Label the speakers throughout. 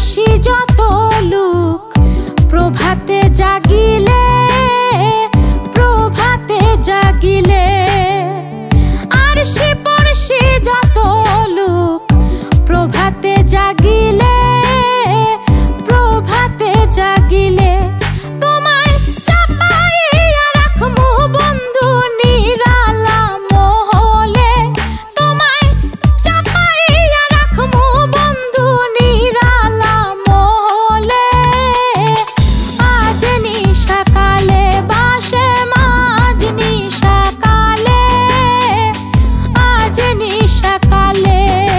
Speaker 1: পড়শি যত লোক প্রভাতে জাগিলে আরশি পড়শি যত লোক প্রভাতে জাগিলে তোমায় চাপাইয়া রাখমু বন্ধু নিরালা মহলে, তোমায় চাপাইয়া রাখমু বন্ধু নিরালা মহলে। আজ নিশাকালে বাসে মাঝ নিশাকালে, আজ নিশাকালে।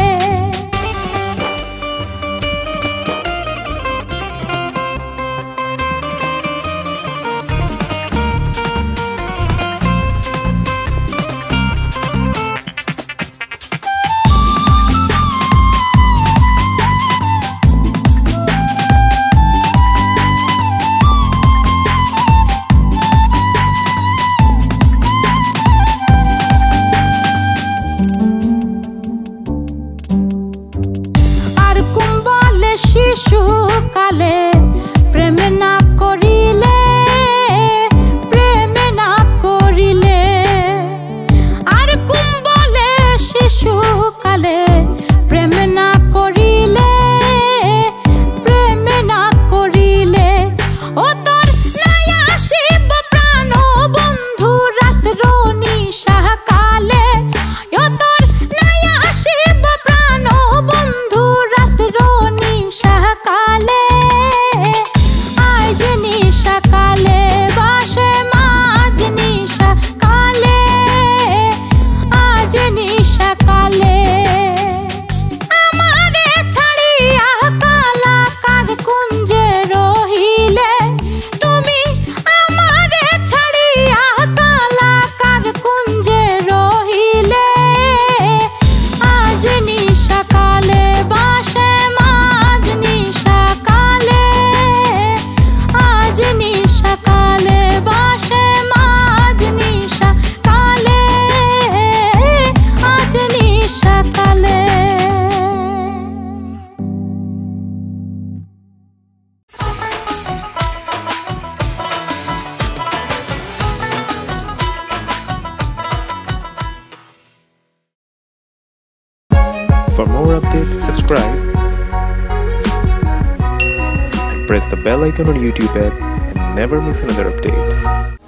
Speaker 1: শিশুকালে প্রেম না করিলে, প্রেম না করিলে আর কুম বলে শিশুকালে প্রেম না করিলে, প্রেম না করিলে। ও তোর নাই আসিব প্রাণ বন্ধু রাত্র নিশাকালে, ও তোর নাই আসিব প্রাণ বন্ধু রাত্র নিশাকালে। আজ নিশাকালে বাসে মাঝ নিশাকালে, আজ নিশাকালে। আমারে ছাড়িয়া কালাকার কুঞ্জে রহিলে, তুমি আমারে ছাড়িয়া কালাকার কুঞ্জে রহিলে। আজ নিশাকালে বাসে মাঝ নিশাকালে, আজ নিশাকালে বাসে মাঝ নিশাকালে, আজ নিশাকালে।
Speaker 2: For more updates, subscribe and press the bell icon on YouTube app and never miss another update.